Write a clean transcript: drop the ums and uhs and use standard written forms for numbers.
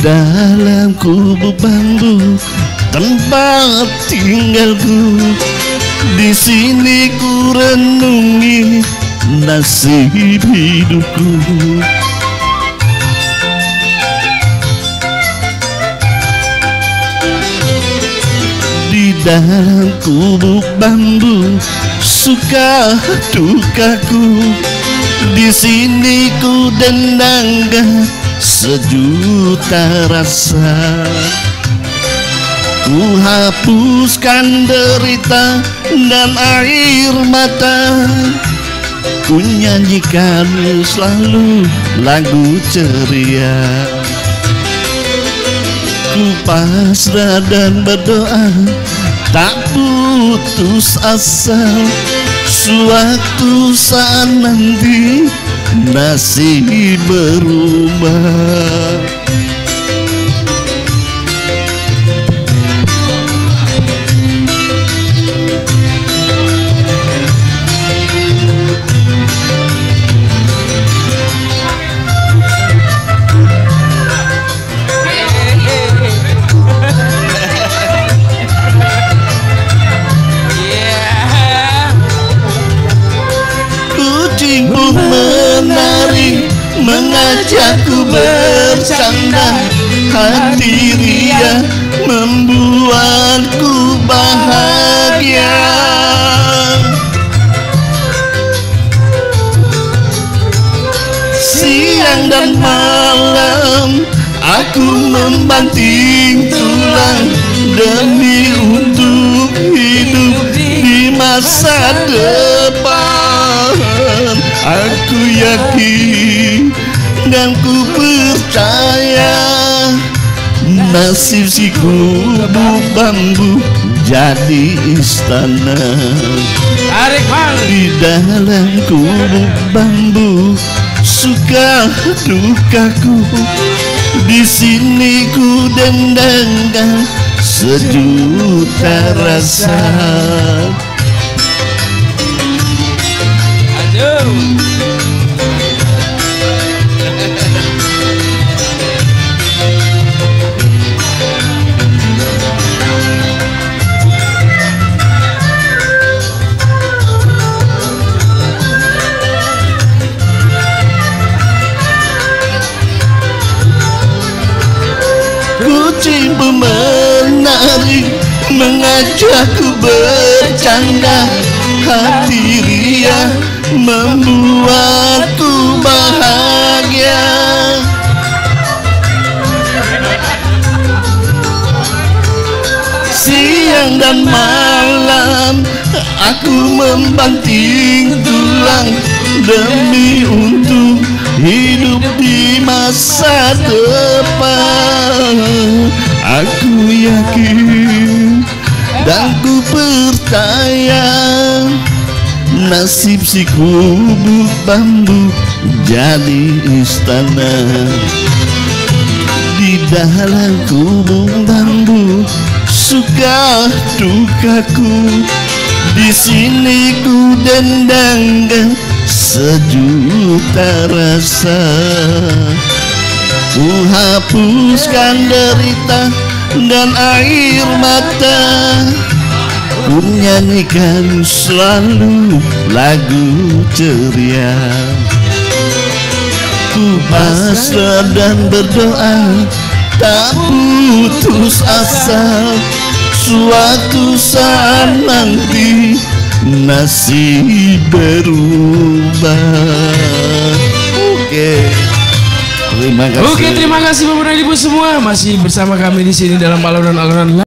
dalam kubu bambu tempat tinggalku. Di sini ku renungi nasib hidupku. Di dalam kubu bambu suka dukaku. Di sini ku dendangkan sejuta rasa. Ku hapuskan derita dan air mata. Ku nyanyikan selalu lagu ceria. Ku pasrah dan berdoa, tak putus asa. Suatu saat nanti nasib berubah. Kucing pun menari, mengajakku bercanda. Hati ria membuatku bahagia. Siang dan malam aku membanting tulang demi untuk hidup di masa depan. Aku yakin dan ku percaya nasib si kubu bambu jadi istana. Di dalam kubu bambu suka dukaku. Di sini ku dendangkan sejuta rasa. Kucing pun menari, mengajakku bercanda. Hati ria membuatku bahagia. Siang dan malam aku membanting tulang demi untuk hidup di masa depan. Aku yakin dan ku percaya nasib si kubu bambu jadi istana. Di dalam kubu bambu suka dukaku. Di sini ku dendangkan sejuta rasa. Ku hapuskan derita dan air mata. Ku nyanyikan selalu lagu ceria. Ku pasrah dan berdoa, tak putus asa. Suatu saat nanti nasib berubah. Terima kasih Bapak dan Ibu semua, masih bersama kami di sini dalam alunan-alunan